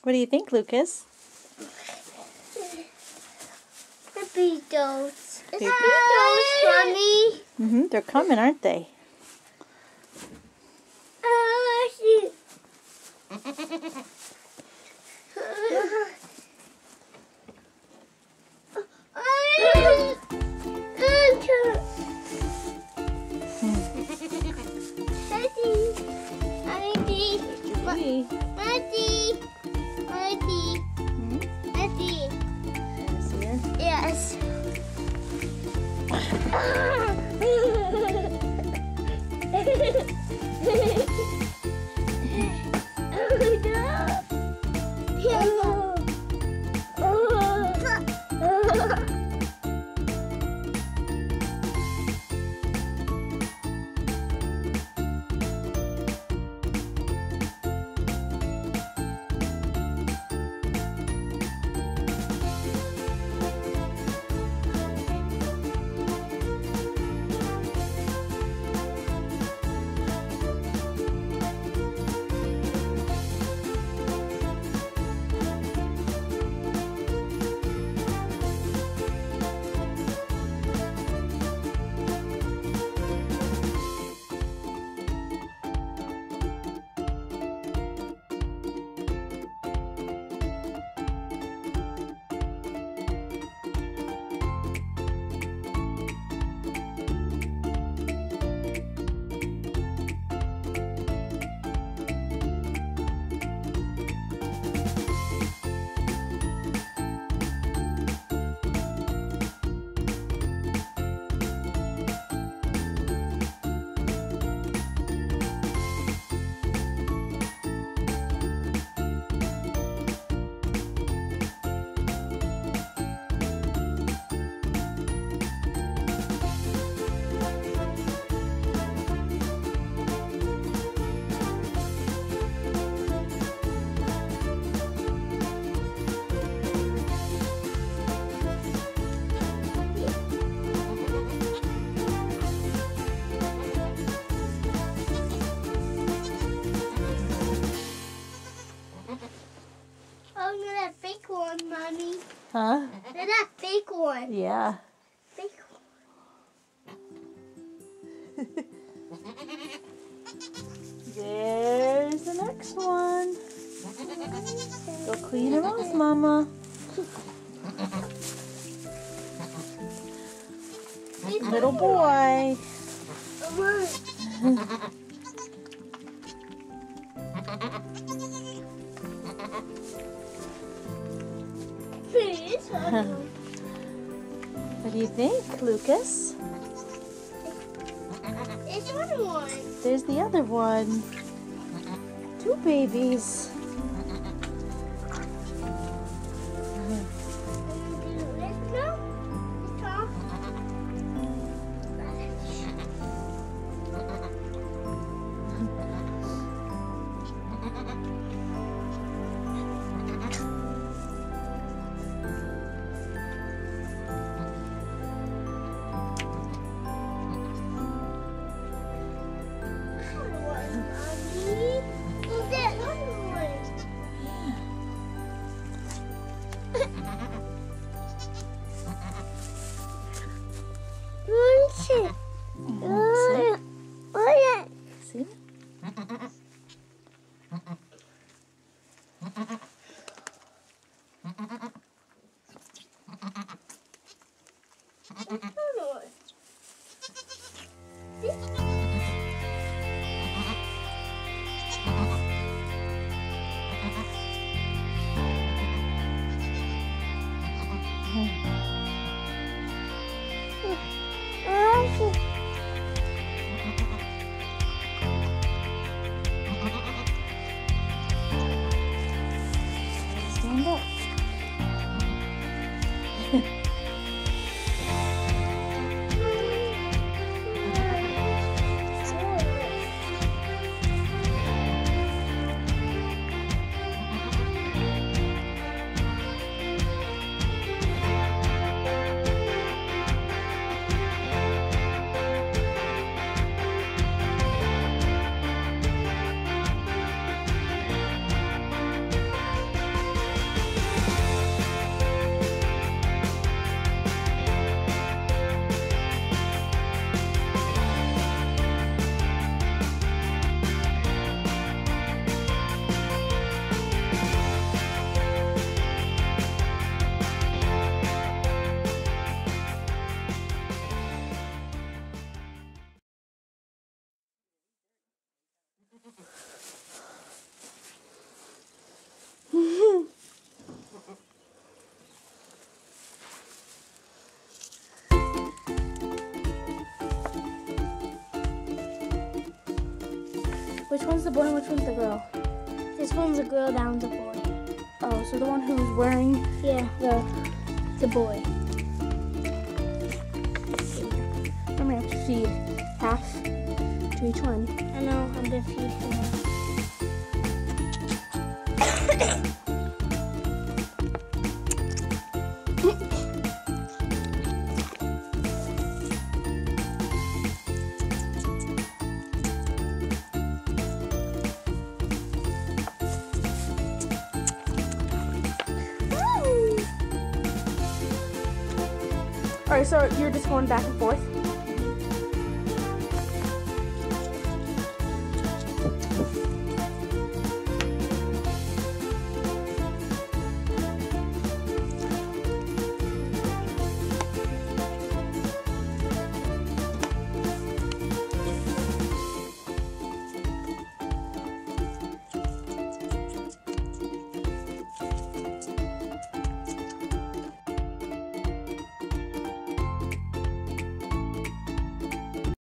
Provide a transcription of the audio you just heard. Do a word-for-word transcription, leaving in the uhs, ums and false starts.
What do you think, Lucas? The beetles. The beetles, Mommy. Mm-hmm. They're coming, aren't they? Oh, shoot. Yes. Mommy. Huh? They're that fake one. Yeah. Fake one. There's the next one. Go clean her off, Mama. Little boy. What do you think, Lucas? There's another one. There's the other one. Two babies. See? Stand up. Which one's the boy and which one's the girl? This one's a girl, that one's a boy. Oh, so the one who's wearing Yeah, the... the boy. I'm gonna have to feed half to each one. I know, I'm gonna feed him. Alright, so you're just going back and forth?